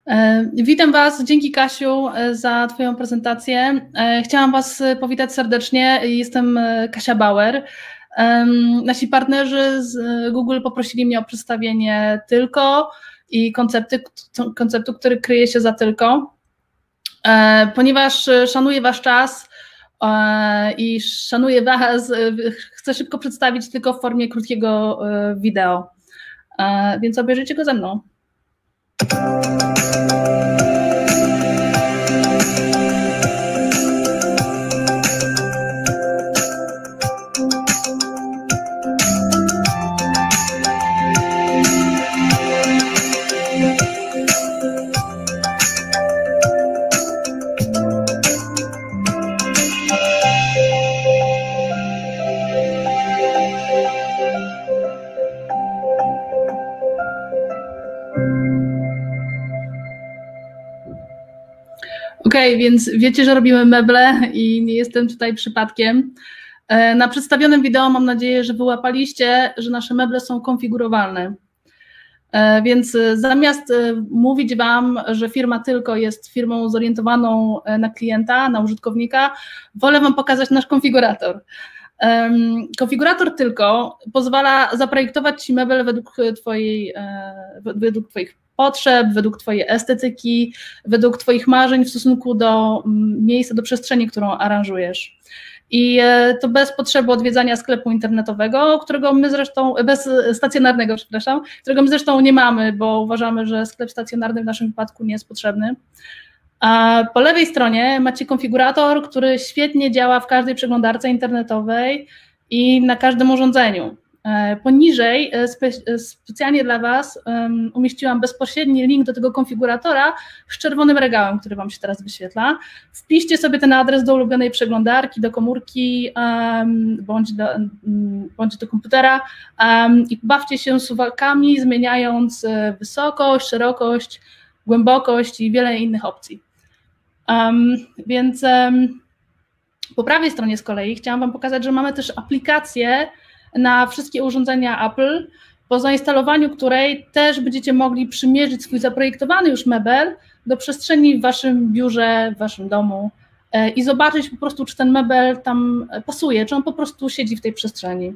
Witam Was, dzięki Kasiu za Twoją prezentację. Chciałam Was powitać serdecznie, jestem Kasia Bauer. Nasi partnerzy z Google poprosili mnie o przedstawienie Tylko i konceptu, który kryje się za Tylko. Ponieważ szanuję Wasz czas i szanuję Was, chcę szybko przedstawić Tylko w formie krótkiego wideo, więc obejrzyjcie go ze mną. Okej, więc wiecie, że robimy meble i nie jestem tutaj przypadkiem. Na przedstawionym wideo mam nadzieję, że wyłapaliście, że nasze meble są konfigurowalne. Więc zamiast mówić Wam, że firma Tylko jest firmą zorientowaną na klienta, na użytkownika, wolę Wam pokazać nasz konfigurator. Konfigurator Tylko pozwala zaprojektować Ci mebel według Twoich potrzeb, według Twojej estetyki, według Twoich marzeń w stosunku do miejsca, do przestrzeni, którą aranżujesz. I to bez potrzeby odwiedzania sklepu internetowego, stacjonarnego, przepraszam, którego my zresztą nie mamy, bo uważamy, że sklep stacjonarny w naszym wypadku nie jest potrzebny. A po lewej stronie macie konfigurator, który świetnie działa w każdej przeglądarce internetowej i na każdym urządzeniu. Poniżej specjalnie dla Was umieściłam bezpośredni link do tego konfiguratora z czerwonym regałem, który Wam się teraz wyświetla. Wpiszcie sobie ten adres do ulubionej przeglądarki, do komórki bądź do komputera i bawcie się suwakami, zmieniając wysokość, szerokość, głębokość i wiele innych opcji. Więc po prawej stronie z kolei chciałam Wam pokazać, że mamy też aplikację na wszystkie urządzenia Apple, po zainstalowaniu której też będziecie mogli przymierzyć swój zaprojektowany już mebel do przestrzeni w Waszym biurze, w Waszym domu i zobaczyć po prostu, czy ten mebel tam pasuje, czy on po prostu siedzi w tej przestrzeni.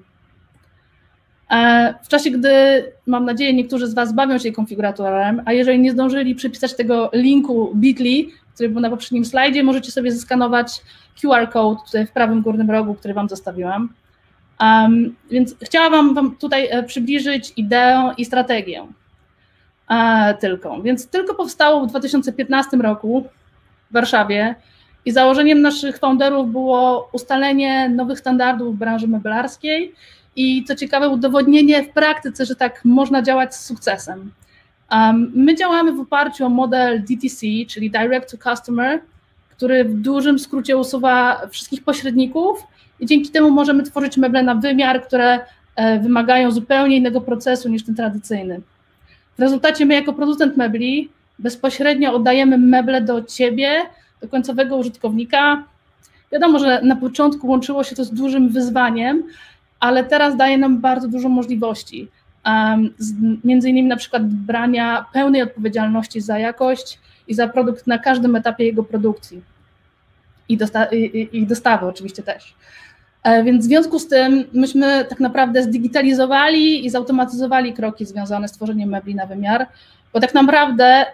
W czasie, gdy, mam nadzieję, niektórzy z Was bawią się konfiguratorem, a jeżeli nie zdążyli przypisać tego linku bit.ly, który był na poprzednim slajdzie, możecie sobie zeskanować QR code tutaj w prawym górnym rogu, który Wam zostawiłam. Więc chciałam Wam tutaj przybliżyć ideę i strategię Tylko. Więc Tylko powstało w 2015 roku w Warszawie i założeniem naszych founderów było ustalenie nowych standardów w branży meblarskiej i co ciekawe udowodnienie w praktyce, że tak można działać z sukcesem. My działamy w oparciu o model DTC, czyli Direct to Customer, który w dużym skrócie usuwa wszystkich pośredników i dzięki temu możemy tworzyć meble na wymiar, które wymagają zupełnie innego procesu niż ten tradycyjny. W rezultacie my jako producent mebli bezpośrednio oddajemy meble do Ciebie, do końcowego użytkownika. Wiadomo, że na początku łączyło się to z dużym wyzwaniem, ale teraz daje nam bardzo dużo możliwości. Między innymi na przykład brania pełnej odpowiedzialności za jakość i za produkt na każdym etapie jego produkcji i dostawy oczywiście też. Więc w związku z tym myśmy tak naprawdę zdigitalizowali i zautomatyzowali kroki związane z tworzeniem mebli na wymiar, bo tak naprawdę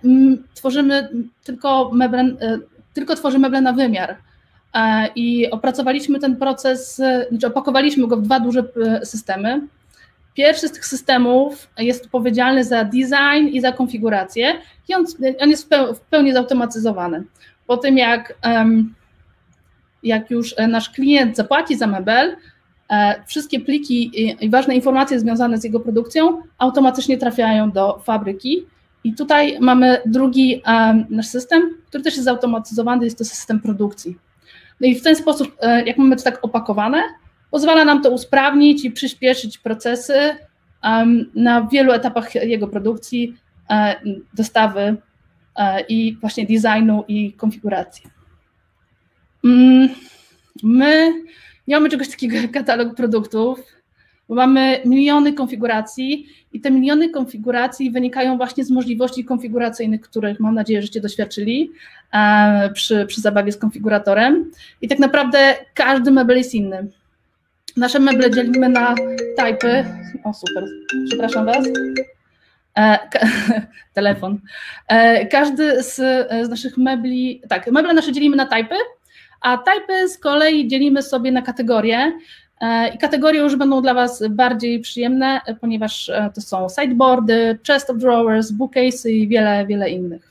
tylko tworzy meble na wymiar i opracowaliśmy ten proces, opakowaliśmy go w dwa duże systemy. Pierwszy z tych systemów jest odpowiedzialny za design i za konfigurację i on jest w pełni zautomatyzowany. Po tym jak już nasz klient zapłaci za mebel, wszystkie pliki i ważne informacje związane z jego produkcją automatycznie trafiają do fabryki i tutaj mamy drugi nasz system, który też jest zautomatyzowany, jest to system produkcji. No i w ten sposób, jak mamy to tak opakowane, pozwala nam to usprawnić i przyspieszyć procesy na wielu etapach jego produkcji, dostawy i właśnie designu i konfiguracji. My nie mamy czegoś takiego jak katalog produktów, bo mamy miliony konfiguracji i te miliony konfiguracji wynikają właśnie z możliwości konfiguracyjnych, których mam nadzieję, żeście doświadczyli przy zabawie z konfiguratorem. I tak naprawdę każdy mebel jest inny. Nasze meble dzielimy na typy. O, super, przepraszam Was. Telefon. Każdy z naszych mebli, tak, meble nasze dzielimy na typy, a typy z kolei dzielimy sobie na kategorie. I kategorie już będą dla Was bardziej przyjemne, ponieważ to są sideboardy, chest of drawers, bookcases i wiele, wiele innych.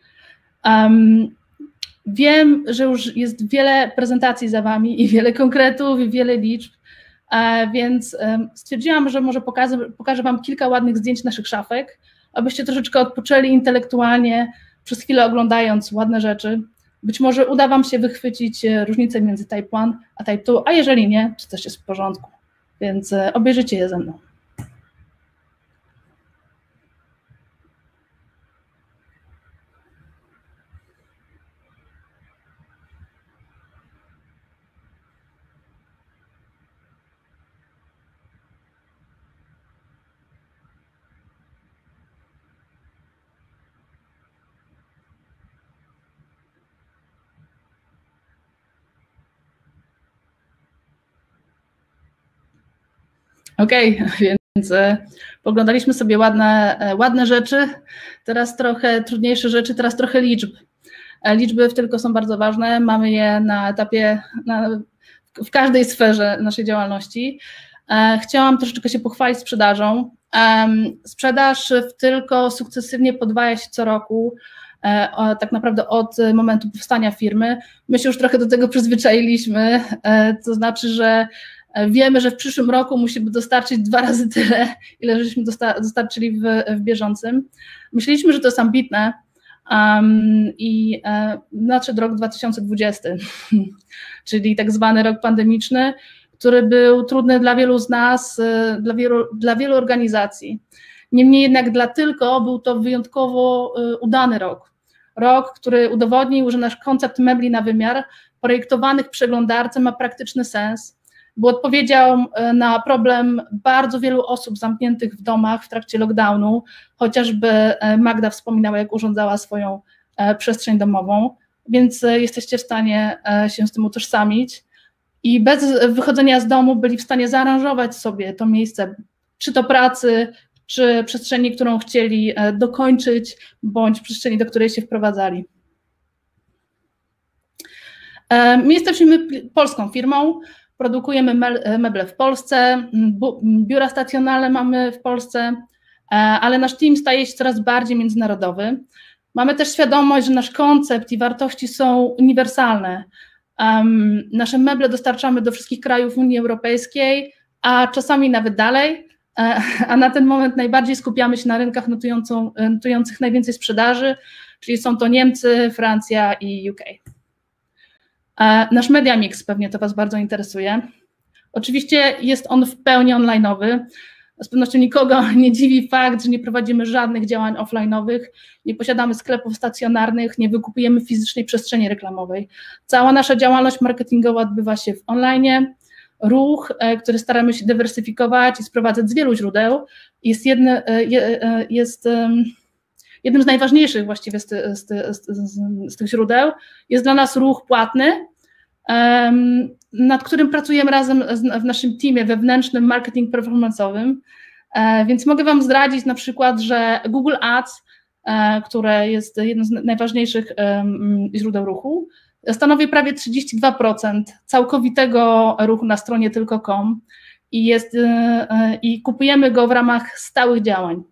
Wiem, że już jest wiele prezentacji za Wami i wiele konkretów i wiele liczb, więc stwierdziłam, że może pokażę Wam kilka ładnych zdjęć naszych szafek, abyście troszeczkę odpoczęli intelektualnie, przez chwilę oglądając ładne rzeczy. Być może uda Wam się wychwycić różnicę między Type 1 a Type 2, a jeżeli nie, to też jest w porządku, więc obejrzyjcie je ze mną. Okej, więc poglądaliśmy sobie ładne rzeczy, teraz trochę trudniejsze rzeczy, teraz trochę liczb. Liczby tylko są bardzo ważne, mamy je na etapie, w każdej sferze naszej działalności. Chciałam troszeczkę się pochwalić sprzedażą. Sprzedaż w tylko sukcesywnie podwaja się co roku, tak naprawdę od momentu powstania firmy. My się już trochę do tego przyzwyczailiśmy, to znaczy, że wiemy, że w przyszłym roku musimy dostarczyć 2 razy tyle, ile żeśmy dostarczyli w bieżącym. Myśleliśmy, że to jest ambitne i nadszedł rok 2020, czyli tak zwany rok pandemiczny, który był trudny dla wielu z nas, dla wielu organizacji. Niemniej jednak dla Tylko był to wyjątkowo udany rok. Rok, który udowodnił, że nasz koncept mebli na wymiar projektowanych w przeglądarce ma praktyczny sens, był odpowiedzią na problem bardzo wielu osób zamkniętych w domach w trakcie lockdownu, chociażby Magda wspominała, jak urządzała swoją przestrzeń domową, więc jesteście w stanie się z tym utożsamić i bez wychodzenia z domu byli w stanie zaaranżować sobie to miejsce, czy to pracy, czy przestrzeni, którą chcieli dokończyć, bądź przestrzeni, do której się wprowadzali. My jesteśmy polską firmą, produkujemy meble w Polsce, biura stacjonarne mamy w Polsce, ale nasz team staje się coraz bardziej międzynarodowy. Mamy też świadomość, że nasz koncept i wartości są uniwersalne. Nasze meble dostarczamy do wszystkich krajów Unii Europejskiej, a czasami nawet dalej, a na ten moment najbardziej skupiamy się na rynkach notujących najwięcej sprzedaży, czyli są to Niemcy, Francja i UK. Nasz media mix, pewnie to Was bardzo interesuje. Oczywiście jest on w pełni online'owy. Z pewnością nikogo nie dziwi fakt, że nie prowadzimy żadnych działań offline'owych, nie posiadamy sklepów stacjonarnych, nie wykupujemy fizycznej przestrzeni reklamowej. Cała nasza działalność marketingowa odbywa się w online. Ruch, który staramy się dywersyfikować i sprowadzać z wielu źródeł, jest jednym z najważniejszych właściwie z tych źródeł, jest dla nas ruch płatny, nad którym pracujemy razem w naszym teamie wewnętrznym marketing performance'owym, więc mogę Wam zdradzić na przykład, że Google Ads, które jest jednym z najważniejszych źródeł ruchu, stanowi prawie 32% całkowitego ruchu na stronie tylko.com i kupujemy go w ramach stałych działań.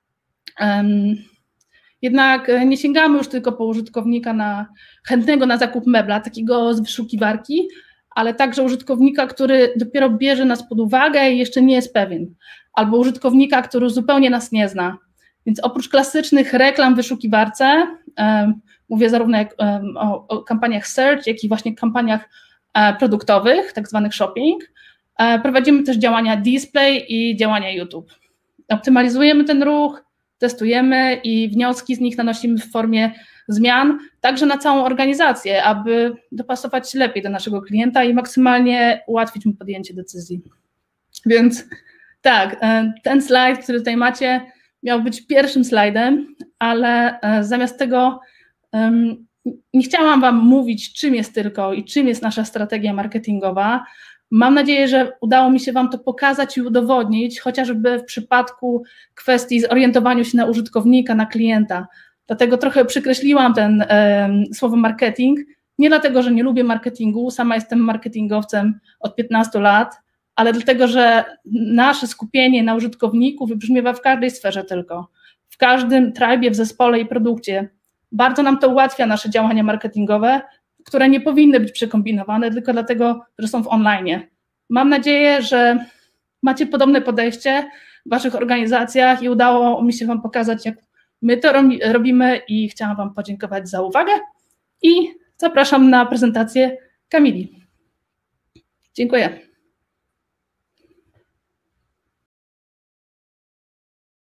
Jednak nie sięgamy już tylko po użytkownika chętnego na zakup mebla, takiego z wyszukiwarki, ale także użytkownika, który dopiero bierze nas pod uwagę i jeszcze nie jest pewien, albo użytkownika, który zupełnie nas nie zna. Więc oprócz klasycznych reklam w wyszukiwarce, mówię zarówno o kampaniach search, jak i właśnie kampaniach produktowych, tak zwanych shopping, prowadzimy też działania display i działania YouTube. Optymalizujemy ten ruch, testujemy i wnioski z nich nanosimy w formie zmian, także na całą organizację, aby dopasować się lepiej do naszego klienta i maksymalnie ułatwić mu podjęcie decyzji. Więc tak, ten slajd, który tutaj macie, miał być pierwszym slajdem, ale zamiast tego nie chciałam Wam mówić, czym jest Tylko i czym jest nasza strategia marketingowa. Mam nadzieję, że udało mi się Wam to pokazać i udowodnić, chociażby w przypadku kwestii zorientowania się na użytkownika, na klienta. Dlatego trochę przykreśliłam ten słowo marketing, nie dlatego, że nie lubię marketingu, sama jestem marketingowcem od 15 lat, ale dlatego, że nasze skupienie na użytkowniku wybrzmiewa w każdej sferze Tylko, w każdym trybie, w zespole i produkcie. Bardzo nam to ułatwia nasze działania marketingowe, które nie powinny być przekombinowane tylko dlatego, że są w online. Mam nadzieję, że macie podobne podejście w Waszych organizacjach i udało mi się Wam pokazać, jak my to robimy i chciałam Wam podziękować za uwagę i zapraszam na prezentację Kamili. Dziękuję.